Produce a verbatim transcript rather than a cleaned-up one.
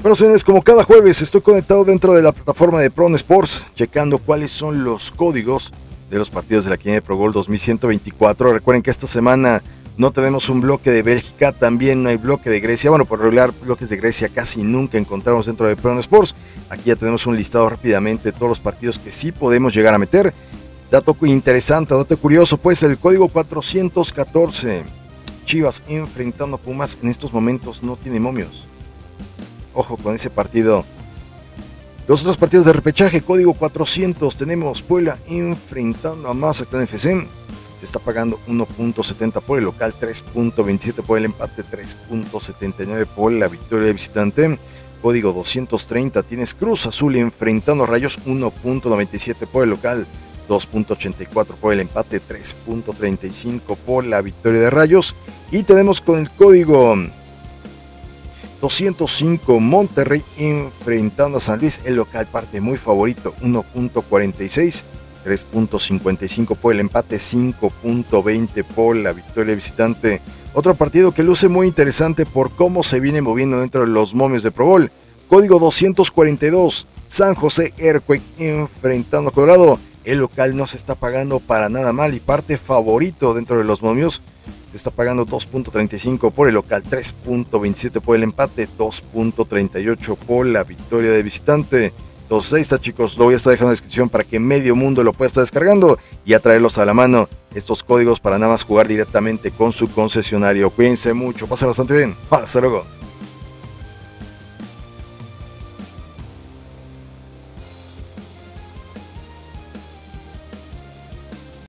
Bueno, señores, como cada jueves estoy conectado dentro de la plataforma de Pro Sports, checando cuáles son los códigos de los partidos de la Quiniela de Pro Gol dos mil ciento veinticuatro. Recuerden que esta semana no tenemos un bloque de Bélgica, también no hay bloque de Grecia. Bueno, por regular, bloques de Grecia casi nunca encontramos dentro de Pro Sports. Aquí ya tenemos un listado rápidamente de todos los partidos que sí podemos llegar a meter. Dato interesante, dato curioso, pues el código cuatrocientos catorce. Chivas enfrentando a Pumas en estos momentos no tiene momios. Ojo con ese partido. Los otros partidos de repechaje, código cuatrocientos, tenemos Puebla enfrentando a Mazatlán F C. Se está pagando uno punto setenta por el local, tres punto veintisiete por el empate, tres punto setenta y nueve por la victoria de visitante. Código doscientos treinta, tienes Cruz Azul enfrentando a Rayos, uno punto noventa y siete por el local, dos punto ochenta y cuatro por el empate, tres punto treinta y cinco por la victoria de Rayos. Y tenemos con el código doscientos cinco, Monterrey enfrentando a San Luis, el local parte muy favorito, uno punto cuarenta y seis, tres punto cincuenta y cinco por el empate, cinco punto veinte por la victoria visitante. Otro partido que luce muy interesante por cómo se viene moviendo dentro de los momios de Pro Gol. Código doscientos cuarenta y dos, San José Earthquake enfrentando a Colorado. El local no se está pagando para nada mal y parte favorito dentro de los momios. Se está pagando dos punto treinta y cinco por el local, tres punto veintisiete por el empate, dos punto treinta y ocho por la victoria de visitante. Entonces ahí está, chicos, lo voy a estar dejando en la descripción para que medio mundo lo pueda estar descargando y a traerlos a la mano, estos códigos para nada más jugar directamente con su concesionario. Cuídense mucho, pasen bastante bien, hasta luego.